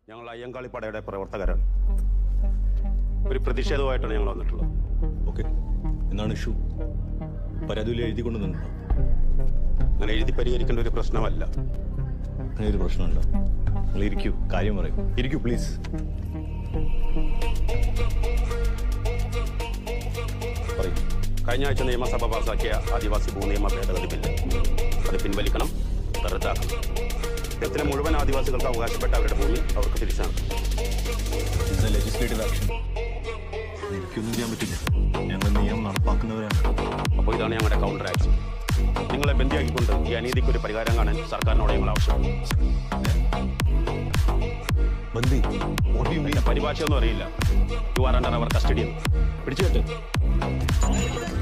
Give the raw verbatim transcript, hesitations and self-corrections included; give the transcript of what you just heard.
ഞങ്ങൾ അയ്യങ്കാളിപ്പടയുടെ പ്രവർത്തകരാണ്. ഒരു പ്രതിഷേധവുമായിട്ടാണ് ഞങ്ങൾ വന്നിട്ടുള്ളത്. ഓക്കെ, എന്താണ് ഇഷ്യൂ? പരാതിയിൽ എഴുതി കൊണ്ടുവന്നിട്ടുണ്ടോ? അങ്ങനെ എഴുതി പരിഹരിക്കേണ്ട ഒരു പ്രശ്നമല്ല. അങ്ങനെ ഒരു പ്രശ്നമുണ്ടോ? നിങ്ങൾ ഇരിക്കൂ, കാര്യം പറയും. ഇരിക്കൂ പ്ലീസ്. പറയൂ. കഴിഞ്ഞ ആഴ്ച നിയമസഭ പാസാക്കിയ ആദിവാസി ഭൂനിയമ ഭേദഗതി ബില്ല് അത് പിൻവലിക്കണം, റദ്ദാക്കണം. കേരളത്തിലെ മുഴുവൻ ആദിവാസികൾക്ക് അവകാശപ്പെട്ട അവരുടെ ഭൂമി അവർക്ക് തിരിച്ചാണ്. Legislative action. എനിക്കൊന്നും ചെയ്യാൻ പറ്റില്ല, ഞങ്ങൾ നിയമം നടപ്പാക്കുന്നവരാണ്. അപ്പോൾ ഇതാണ് ഞങ്ങളുടെ കൗണ്ടർ ആക്ഷൻ. നിങ്ങളെ ബന്ദിയാക്കിക്കൊണ്ട് ഈ അനീതിക്ക് ഒരു പരിഹാരം കാണാൻ സർക്കാരിനോട് ഞങ്ങൾ ആവശ്യപ്പെടുന്നു. പരിഭാഷയൊന്നും അറിയില്ല. You are under our custody. പിടിച്ചു കേട്ട്